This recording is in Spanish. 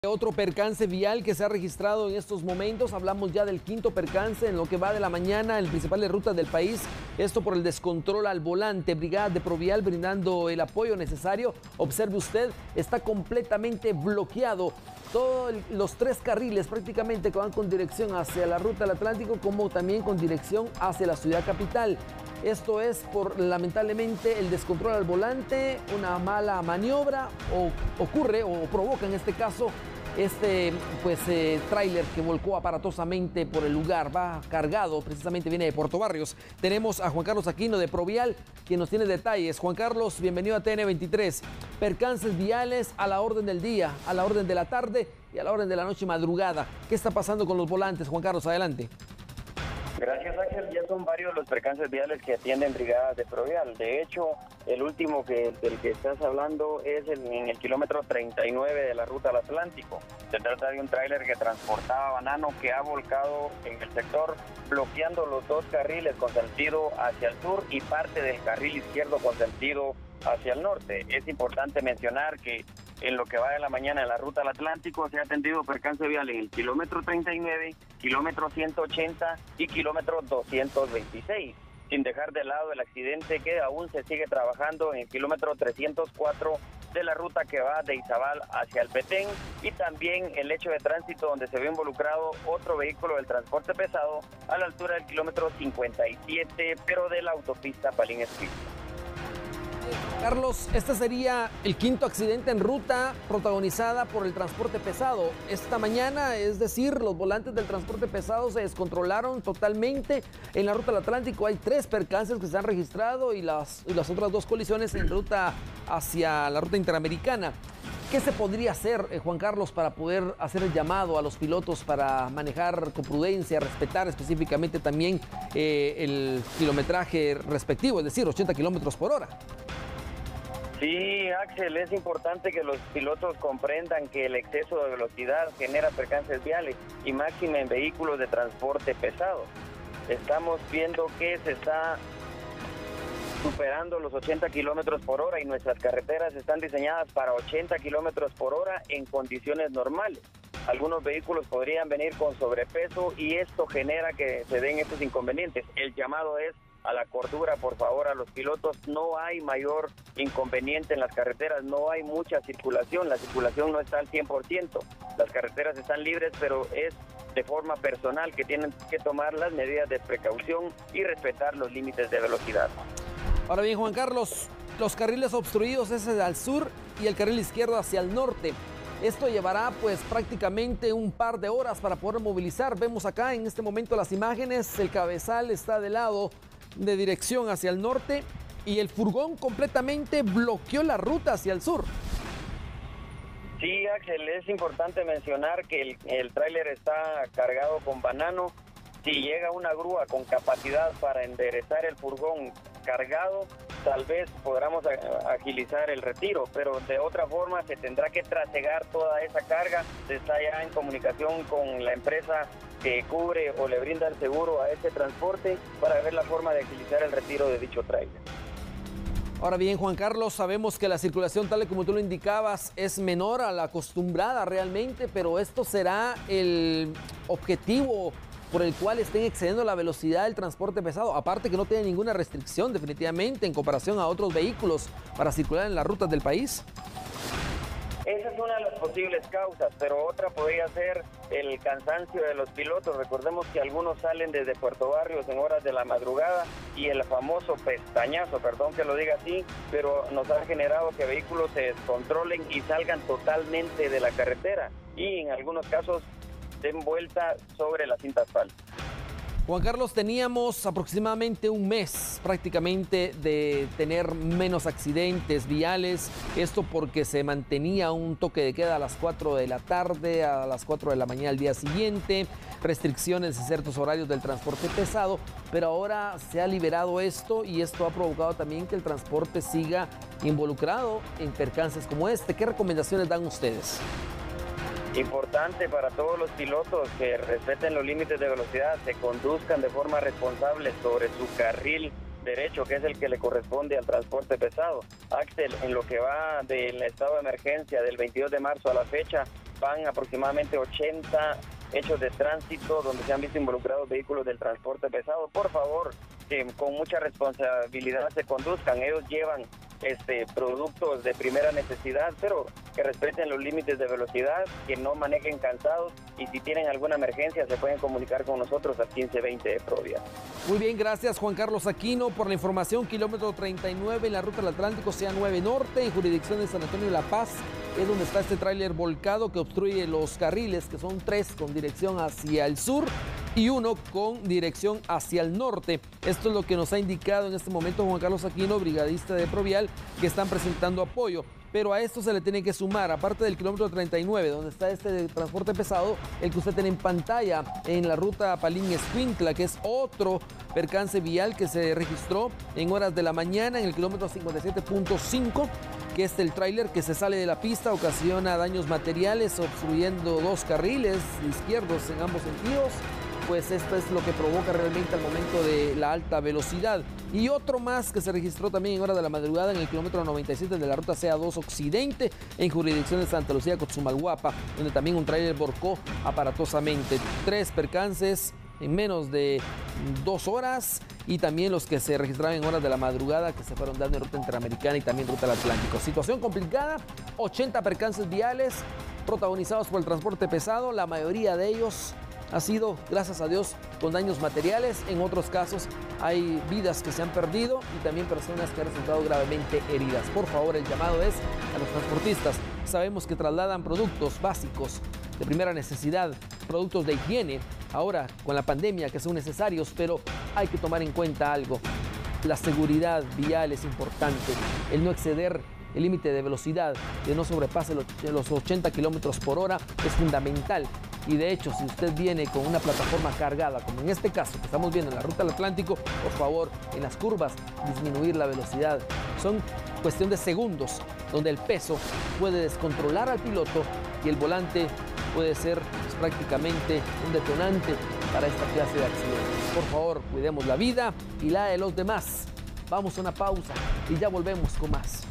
Otro percance vial que se ha registrado en estos momentos. Hablamos ya del quinto percance en lo que va de la mañana en principales rutas del país. Esto por el descontrol al volante. Brigada de Provial brindando el apoyo necesario. Observe usted, está completamente bloqueado. Todos los tres carriles prácticamente que van con dirección hacia la ruta del Atlántico, como también con dirección hacia la ciudad capital. Esto es por, lamentablemente, el descontrol al volante, una mala maniobra, o ocurre o provoca en este caso tráiler que volcó aparatosamente por el lugar. Va cargado, precisamente viene de Puerto Barrios. Tenemos a Juan Carlos Aquino de Provial, quien nos tiene detalles. Juan Carlos, bienvenido a TN23. Percances viales a la orden del día, a la orden de la tarde y a la orden de la noche madrugada. ¿Qué está pasando con los volantes? Juan Carlos, adelante. Gracias, Ángel. Ya son varios los percances viales que atienden brigadas de Provial. De hecho, el último del que estás hablando es en el kilómetro 39 de la ruta al Atlántico. Se trata de un tráiler que transportaba banano que ha volcado en el sector, bloqueando los dos carriles con sentido hacia el sur y parte del carril izquierdo con sentido hacia el norte. Es importante mencionar que en lo que va de la mañana en la ruta al Atlántico se ha atendido percance vial en el kilómetro 39, kilómetro 180 y kilómetro 226, sin dejar de lado el accidente que aún se sigue trabajando en el kilómetro 304 de la ruta que va de Izabal hacia el Petén, y también el hecho de tránsito donde se ve involucrado otro vehículo del transporte pesado a la altura del kilómetro 57, pero de la autopista Palín-Espíritu. Carlos, este sería el quinto accidente en ruta protagonizada por el transporte pesado. Esta mañana, es decir, los volantes del transporte pesado se descontrolaron totalmente. En la ruta del Atlántico hay 3 percances que se han registrado y las otras 2 colisiones en ruta hacia la ruta interamericana. ¿Qué se podría hacer, Juan Carlos, para poder hacer el llamado a los pilotos para manejar con prudencia, respetar específicamente también el kilometraje respectivo, es decir, 80 kilómetros por hora? Sí, Axel, es importante que los pilotos comprendan que el exceso de velocidad genera percances viales y máxima en vehículos de transporte pesado. Estamos viendo que se está superando los 80 kilómetros por hora y nuestras carreteras están diseñadas para 80 kilómetros por hora en condiciones normales. Algunos vehículos podrían venir con sobrepeso y esto genera que se den estos inconvenientes. El llamado es a la cordura, por favor, a los pilotos. No hay mayor inconveniente en las carreteras, no hay mucha circulación, la circulación no está al 100%, las carreteras están libres, pero es de forma personal que tienen que tomar las medidas de precaución y respetar los límites de velocidad. Ahora bien, Juan Carlos, los carriles obstruidos es al sur y el carril izquierdo hacia el norte. Esto llevará pues prácticamente un par de horas para poder movilizar. Vemos acá en este momento las imágenes, el cabezal está de lado de dirección hacia el norte y el furgón completamente bloqueó la ruta hacia el sur. Sí, Axel, es importante mencionar que el tráiler está cargado con banano. Si llega una grúa con capacidad para enderezar el furgón cargado, tal vez podamos agilizar el retiro, pero de otra forma se tendrá que trasegar toda esa carga. Se está ya en comunicación con la empresa que cubre o le brinda el seguro a este transporte para ver la forma de agilizar el retiro de dicho tráiler. Ahora bien, Juan Carlos, sabemos que la circulación, tal y como tú lo indicabas, es menor a la acostumbrada realmente, pero esto será el objetivo por el cual estén excediendo la velocidad del transporte pesado, aparte que no tiene ninguna restricción definitivamente en comparación a otros vehículos para circular en las rutas del país. Esa es una de las posibles causas, pero otra podría ser el cansancio de los pilotos. Recordemos que algunos salen desde Puerto Barrios en horas de la madrugada y el famoso pestañazo, perdón que lo diga así, pero nos ha generado que vehículos se descontrolen y salgan totalmente de la carretera y en algunos casos den vuelta sobre la cinta asfáltica. Juan Carlos, teníamos aproximadamente un mes prácticamente de tener menos accidentes viales, esto porque se mantenía un toque de queda a las 4 de la tarde, a las 4 de la mañana al día siguiente, restricciones en ciertos horarios del transporte pesado, pero ahora se ha liberado esto y esto ha provocado también que el transporte siga involucrado en percances como este. ¿Qué recomendaciones dan ustedes? Importante para todos los pilotos que respeten los límites de velocidad, se conduzcan de forma responsable sobre su carril derecho, que es el que le corresponde al transporte pesado. Axel, en lo que va del estado de emergencia del 22 de marzo a la fecha, van aproximadamente 80 hechos de tránsito donde se han visto involucrados vehículos del transporte pesado. Por favor, que con mucha responsabilidad se conduzcan. Ellos llevan productos de primera necesidad, pero que respeten los límites de velocidad, que no manejen cansados, y si tienen alguna emergencia se pueden comunicar con nosotros al 1520 de Provial. Muy bien, gracias Juan Carlos Aquino por la información. Kilómetro 39 en la ruta del Atlántico, CA9 Norte, en jurisdicción de San Antonio de La Paz, es donde está este tráiler volcado que obstruye los carriles, que son 3 con dirección hacia el sur y 1 con dirección hacia el norte. Esto es lo que nos ha indicado en este momento Juan Carlos Aquino, brigadista de Provial, que están presentando apoyo. Pero a esto se le tiene que sumar, aparte del kilómetro 39, donde está este transporte pesado, el que usted tiene en pantalla en la ruta Palín-Escuintla, que es otro percance vial que se registró en horas de la mañana en el kilómetro 57.5, que es el tráiler que se sale de la pista, ocasiona daños materiales, obstruyendo 2 carriles izquierdos en ambos sentidos. Pues esto es lo que provoca realmente al momento de la alta velocidad. Y otro más que se registró también en hora de la madrugada en el kilómetro 97 de la ruta CA2 Occidente, en jurisdicción de Santa Lucía, Cotzumalguapa, donde también un tráiler volcó aparatosamente. 3 percances en menos de 2 horas, y también los que se registraron en horas de la madrugada que se fueron dando en ruta interamericana y también ruta del Atlántico. Situación complicada, 80 percances viales protagonizados por el transporte pesado, la mayoría de ellos ha sido, gracias a Dios, con daños materiales. En otros casos hay vidas que se han perdido y también personas que han resultado gravemente heridas. Por favor, el llamado es a los transportistas. Sabemos que trasladan productos básicos de primera necesidad, productos de higiene, ahora con la pandemia, que son necesarios, pero hay que tomar en cuenta algo. La seguridad vial es importante, el no exceder el límite de velocidad, que no sobrepase los 80 kilómetros por hora, es fundamental. Y de hecho, si usted viene con una plataforma cargada, como en este caso que estamos viendo en la ruta del Atlántico, por favor, en las curvas, disminuir la velocidad. Son cuestión de segundos donde el peso puede descontrolar al piloto y el volante puede ser prácticamente un detonante para esta clase de accidentes. Por favor, cuidemos la vida y la de los demás. Vamos a una pausa y ya volvemos con más.